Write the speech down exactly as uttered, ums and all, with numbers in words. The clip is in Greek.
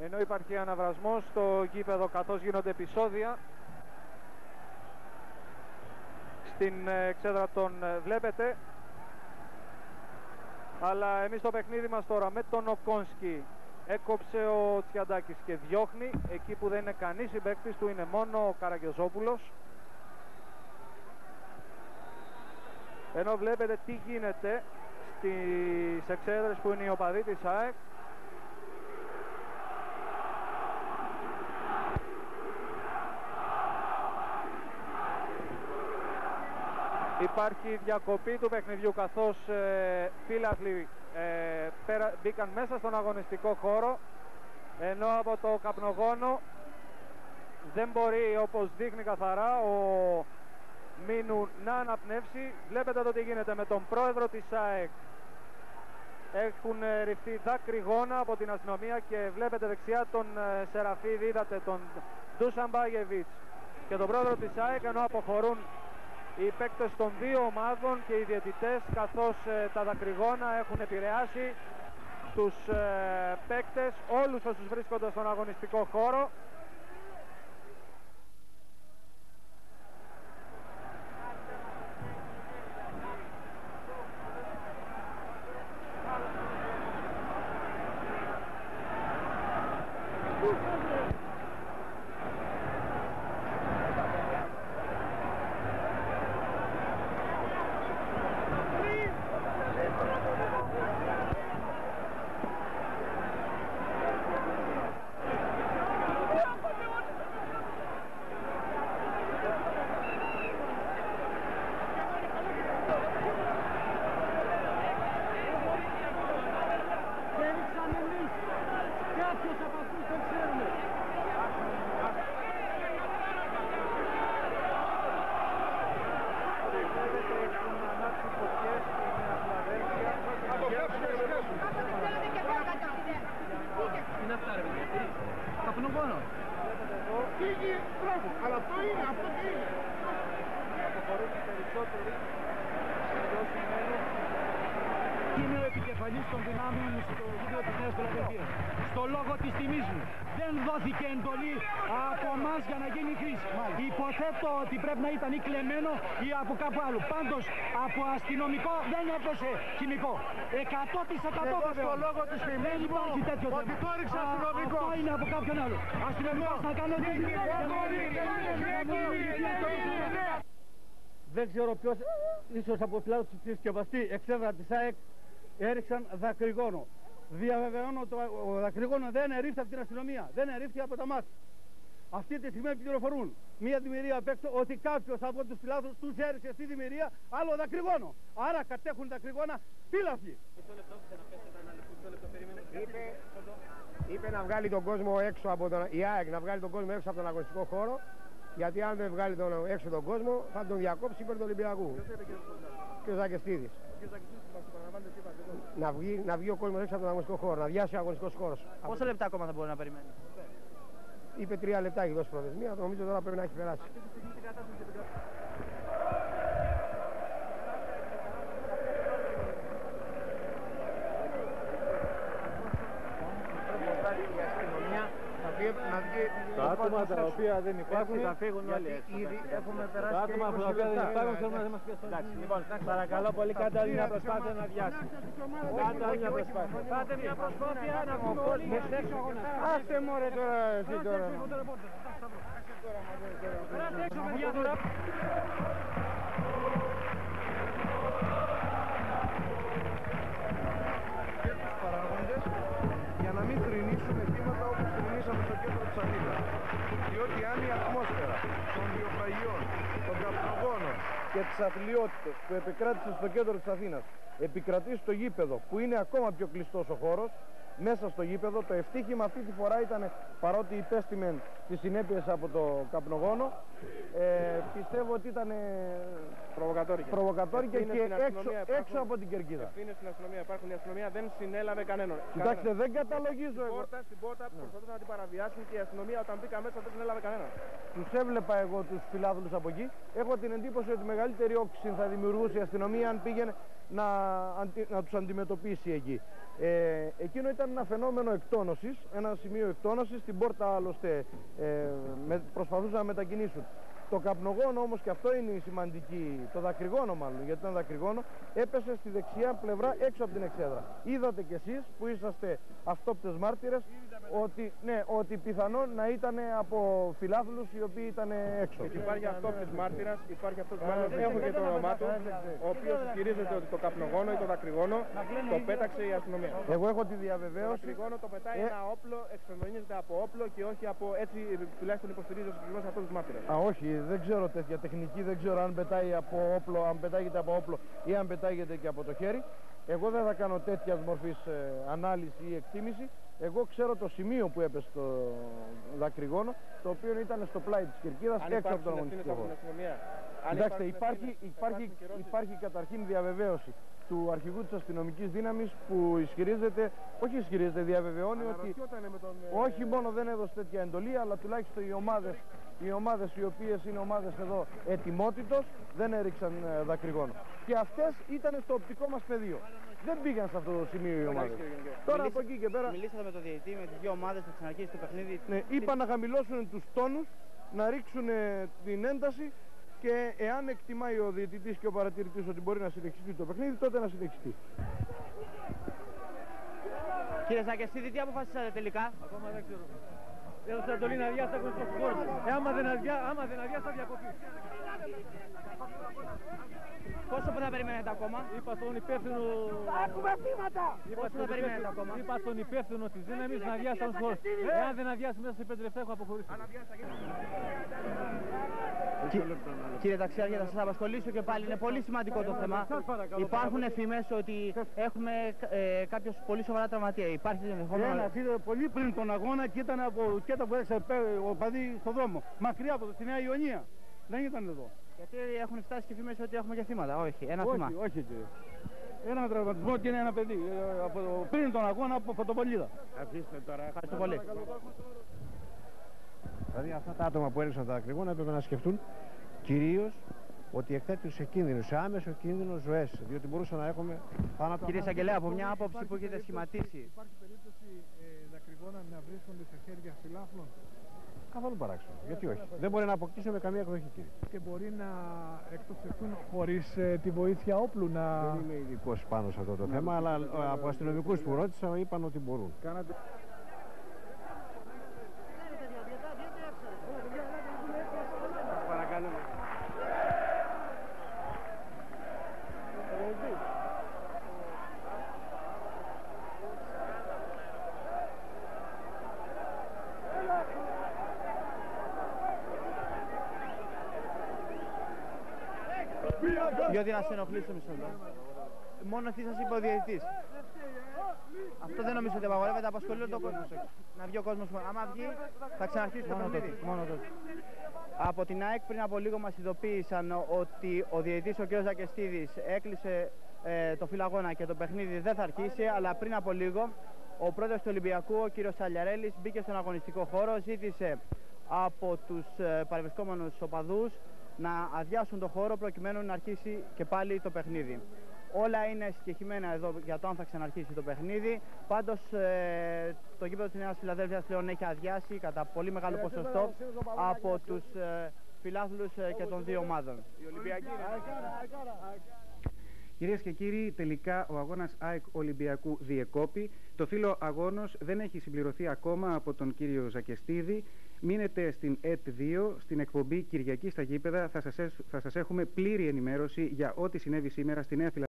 Ενώ υπάρχει αναβρασμός στο γήπεδο καθώς γίνονται επεισόδια στην εξέδρα των βλέπετε. Αλλά εμείς το παιχνίδι μας τώρα με τον Οκόνσκι έκοψε ο Τσιαντάκης και διώχνει. Εκεί που δεν είναι κανείς συμπαίκτης του είναι μόνο ο Καραγιοζόπουλος. Ενώ βλέπετε τι γίνεται στις εξέδρες που είναι οι οπαδοί της ΑΕΚ. Υπάρχει διακοπή του παιχνιδιού καθώς ε, φίλαθλοι ε, πέρα, μπήκαν μέσα στον αγωνιστικό χώρο, ενώ από το καπνογόνο δεν μπορεί, όπως δείχνει καθαρά ο Μίνου, να αναπνεύσει. Βλέπετε εδώ τι γίνεται με τον πρόεδρο της ΑΕΚ. Έχουν ρηφθεί δάκρυγόνα από την αστυνομία και βλέπετε δεξιά τον ε, Σεραφίδη, είδατε τον Ντούσαν Μπάγεβιτς και τον πρόεδρο της ΑΕΚ, ενώ αποχωρούν οι παίκτες των δύο ομάδων και οι διαιτητές, καθώς ε, τα δακρυγόνα έχουν επηρεάσει τους ε, παίκτες, όλους όσους βρίσκονται στον αγωνιστικό χώρο. Είναι ο επικεφαλής των δυνάμεων στο γήπεδο της Νέας Φιλαδελφίας. Στο λόγο της τιμής μου δεν δόθηκε εντολή από εμάς για να γίνει χρήση. Υποθέτω ότι πρέπει να ήταν ή κλεμμένο ή από κάπου άλλο. Πάντως από αστυνομικό δεν έπεσε χημικό. εκατό τοις εκατό βεβαίως. Στο λόγο της τιμής δεν υπάρχει τέτοιο θέμα. Ότι το έριξε αστυνομικό. Αυτό είναι από κάποιον άλλο. Αστυνομικός να κάνω ό,τι δεν ξέρω ποιος, ίσως από πλάτος του συσκευαστή εξέδρα της ΑΕΚ, έριξαν δακρυγόνο. Διαβεβαιώνω ότι ο δακρυγόνο δεν ερήφθη από την αστυνομία, δεν ερήφθη από τα μάτια. Αυτή τη στιγμή πληροφορούν μία δημιουργία απ' έξω ότι κάποιος από τους φιλάθλους τους έριξε στη δημιουργία άλλο δακρυγόνο. Άρα κατέχουν δακρυγόνα φίλαθλοι. Είπε, είπε να βγάλει τον κόσμο έξω από τον, η ΑΕΚ να βγάλει τον κόσμο έξω από τον αγωνιστικό χώρο, γιατί αν δεν βγάλει τον, έξω τον κόσμο θα τον διακόψει υπέρ του Ολυμπιακού. Και ο Ζακεστίδης. Να βγει, να βγει ο κόσμος έξω από τον αγωνιστικό χώρο, να διάσει ο αγωνιστικός χώρος. Πόσα λεπτά ακόμα θα μπορεί να περιμένει? Είπε τρία λεπτά, έχει δώσει προθεσμία, νομίζω τώρα πρέπει να έχει περάσει. Τα άτομα τα οποία δεν υπάρχουν θα φύγουν όλοι. Ήδη έχουμε περάσει. Τα άτομα τα οποία δεν υπάρχουν θέλουν να μας πιάσουν. Εντάξει, λοιπόν, παρακαλώ πολύ, κάντε άλλη μια προσπάθεια να βιάσει. Κάντε άλλη μια προσπάθεια. Κάντε μια προσπάθεια να βγουν όλοι. Άστε μωρέ τώρα εσύ τώρα. Περάστε έξω παιδιά τώρα. Και τους παράγοντες για να μην θρηνήσουμε θύματα όπως θρηνήσαμε στο κέντρο της Αθήνας. Διότι αν η ατμόσφαιρα των βιοπραγιών, των καπνογόνων και της αθλιότητας που επικράτησε στο κέντρο της Αθήνας επικρατεί στο γήπεδο, που είναι ακόμα πιο κλειστός ο χώρος, μέσα στο γήπεδο, το ευτύχημα αυτή τη φορά ήταν, παρότι υπέστημεν τις συνέπειες από το καπνογόνο, ε, πιστεύω ότι ήταν Προβοκατόρικες. προβοκατόρικες και έξω, υπάρχουν, έξω από την κερκίδα. Ευθύνες στην αστυνομία υπάρχουν, η αστυνομία δεν συνέλαβε κανέναν. Κοιτάξτε, δεν καταλογίζω εγώ. Πόρτα, στην πόρτα ναι. προσπαθούσαν να την παραβιάσουν και η αστυνομία όταν μπήκα μέσα δεν συνέλαβε κανέναν. Τους έβλεπα εγώ τους φιλάθλους από εκεί. Έχω την εντύπωση ότι μεγαλύτερη όξυση θα δημιουργούσε η αστυνομία αν πήγαινε να, αντι, να τους αντιμετωπίσει εκεί. Ε, εκείνο ήταν ένα φαινόμενο εκτόνωσης, ένα σημείο εκτόνωσης, την πόρτα άλλωστε ε, με, προσπαθούσαν να μετακινήσουν. Το καπνογόνο όμως, και αυτό είναι η σημαντική, το δακρυγόνο μάλλον, γιατί ήταν δακρυγόνο, έπεσε στη δεξιά πλευρά έξω από την εξέδρα. Είδατε κι εσείς που είσαστε αυτόπτες μάρτυρες ότι, ναι, ότι πιθανόν να ήταν από φιλάθλους οι οποίοι ήταν έξω. Και υπάρχει αυτόπτης μάρτυρας, υπάρχει αυτός μάρτυρας, έχω και το όνομά του, ο οποίος ισχυρίζεται ότι το καπνογόνο ή το δακρυγόνο το πέταξε η αστυνομία. Εγώ έχω τη διαβεβαίωση. Το δακρυγόνο το πετάει ε... ένα όπλο, εξομολογείται από όπλο και όχι από, έτσι τουλάχιστον υποστηρίζει ο συγκεκριμένος αυτός της μάρτυρας. Α, όχι, δεν ξέρω τέτοια τεχνική, δεν ξέρω αν πετάει από όπλο, αν πετάγεται από όπλο ή αν πετάγεται και από το χέρι. Εγώ δεν θα κάνω τέτοια μορφής ε, ανάλυση ή εκτίμηση. Εγώ ξέρω το σημείο που έπεσε το δακρυγόνο, το οποίο ήταν στο πλάι της κερκίδας, έξω από τον αγωνιστικό χώρο. Κοιτάξτε, υπάρχει, υπάρχει, υπάρχει καταρχήν διαβεβαίωση του αρχηγού της αστυνομικής δύναμης που ισχυρίζεται, όχι ισχυρίζεται, διαβεβαιώνει ότι τον... όχι μόνο δεν έδωσε τέτοια εντολή, αλλά τουλάχιστον οι ομάδες, οι ομάδες οι οποίες είναι ομάδες εδώ ετοιμότητος δεν έριξαν ε, δακρυγόνο. Και αυτές ήταν στο οπτικό μας πεδίο. Δεν πήγαν σε αυτό το σημείο οι ομάδες. Τώρα από εκεί και πέρα... Μιλήσατε με το διαιτητή, με τις δύο ομάδες που ξαναρχίσει το παιχνίδι. Ναι, είπαν να χαμηλώσουν τους τόνους, να ρίξουν ε, την ένταση και εάν εκτιμάει ο διαιτητής και ο παρατηρητής ότι μπορεί να συνεχιστεί το παιχνίδι, τότε να συνεχιστεί. Κύριε Ζακεστίδη, τι αποφασίσατε τελικά? Ακόμα δεν ξέρω. Έδωσα εντολή να αδειάσει τα γνωστός χώρος. Ε, άμα δεν αδειάσει θα διακοπεί. Πόσο που θα περιμένετε ακόμα? Είπα στον υπεύθυνο... Έχουμε θύματα! Πόσο θα περιμένετε ακόμα? Είπα στον υπεύθυνο της δύναμης να αδειάσει τα γνωστός χώρος. Εάν δεν αδειάσει μέσα σε πέντε λεπτά έχω αποχωρήσει. Κύριε Ταξιάρχη, θα σας απασχολήσω και πάλι. Είναι πολύ σημαντικό το θέμα. Υπάρχουν εφήμες ότι έχουμε ε, κάποιος πολύ σοβαρά τραυματία. Υπάρχει ενδεχόμενο? Ένας είδε πολύ πριν τον αγώνα και ήταν από κέτα που έξω ο παδί στον δρόμο. Μακριά από το, στη Νέα Ιωνία. Δεν ήταν εδώ. Γιατί έχουν φτάσει και φήμες ότι έχουμε και θύματα. Όχι, ένα όχι, θύμα. Όχι, κύριε. Ένα τραυματισμό και είναι ένα παιδί. Από, πριν τον αγώνα από Φωτοπολίδα. Αφήστε τώρα. Ευχαριστώ πολύ. Δηλαδή αυτά τα άτομα που έριξαν τα δακρυγόνα έπρεπε να σκεφτούν κυρίως ότι εκθέτουν σε κίνδυνο, σε άμεσο κίνδυνο ζωές. Διότι μπορούσαν να έχουμε θάνατο. Κύριε Σαγγελέα, από μια άποψη που έχετε σχηματίσει. Υπάρχει περίπτωση ε, δακρυγόνα να βρίσκονται σε χέρια φιλάθλων? Καθόλου παράξενο. Γιατί όχι. Δεν μπορεί να αποκτήσουμε καμία εκδοχή, κύριε. Και μπορεί να εκτοξευτούν χωρίς ε, τη βοήθεια όπλου να... Δεν είμαι ειδικός πάνω σε αυτό το θέμα, αλλά ε, από αστυνομικούς που ρώτησα είπαν ότι μπορούν. Κάνατε... Διότι να σε ενοχλήσω μισό λεπτό. Μόνο αυτή σας είπε ο διαιτητής. Αυτό δεν νομίζω ότι απαγορεύεται, απασχολεί όλο τον κόσμο. Να βγει ο κόσμος. Άμα βγει, θα ξαναρχίσει το παιχνίδι. Μόνο τότε. Από την ΑΕΚ πριν από λίγο μας ειδοποίησαν ότι ο διαιτητής ο κ. Ζακεστίδης έκλεισε ε, το φυλαγώνα και το παιχνίδι δεν θα αρχίσει, αλλά πριν από λίγο ο πρόεδρος του Ολυμπιακού, ο κ. Σαλιαρέλης, μπήκε στον αγωνιστικό χώρο, ζήτησε από τους ε, παρευρισκόμενους οπαδούς να αδειάσουν το χώρο προκειμένου να αρχίσει και πάλι το παιχνίδι. Όλα είναι συγκεκριμένα εδώ για το αν θα ξαναρχίσει το παιχνίδι. Πάντως ε, το γήπεδο της Νέας Φιλαδέλφειας πλέον έχει αδειάσει κατά πολύ μεγάλο ποσοστό από τους ε, φιλάθλους ε, και των δύο ομάδων. Κυρίες και κύριοι, τελικά ο αγώνας ΑΕΚ Ολυμπιακού διεκόπη. Το φύλλο αγώνος δεν έχει συμπληρωθεί ακόμα από τον κύριο Ζακεστίδη. Μείνετε στην ΕΤ δύο, στην εκπομπή Κυριακή στα γήπεδα. Θα σας, θα σας έχουμε πλήρη ενημέρωση για ό,τι συνέβη σήμερα στη Νέα Φιλαδέλφεια.